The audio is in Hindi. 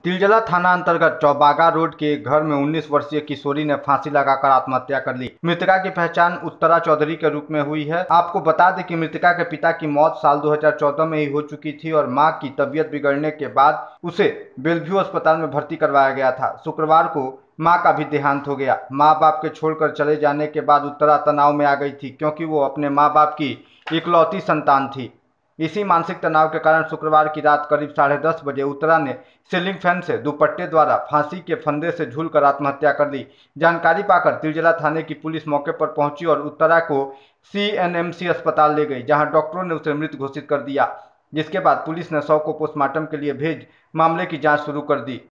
तिलजला थाना अंतर्गत चौबागा रोड के घर में 19 वर्षीय किशोरी ने फांसी लगाकर आत्महत्या कर ली। मृतका की पहचान उत्तरा चौधरी के रूप में हुई है। आपको बता दें कि मृतका के पिता की मौत साल 2014 में ही हो चुकी थी और मां की तबीयत बिगड़ने के बाद उसे बेलव्यू अस्पताल में भर्ती करवाया गया था। शुक्रवार को मां का भी देहांत हो गया। माँ बाप के छोड़कर चले जाने के बाद उत्तरा तनाव में आ गई थी, क्योंकि वो अपने माँ बाप की इकलौती संतान थी। इसी मानसिक तनाव के कारण शुक्रवार की रात करीब 10:30 बजे उत्तरा ने सीलिंग फैन से दुपट्टे द्वारा फांसी के फंदे से झूलकर आत्महत्या कर ली। जानकारी पाकर तिलजला थाने की पुलिस मौके पर पहुंची और उत्तरा को सीएनएमसी अस्पताल ले गई, जहां डॉक्टरों ने उसे मृत घोषित कर दिया। जिसके बाद पुलिस ने शव को पोस्टमार्टम के लिए भेज मामले की जांच शुरू कर दी।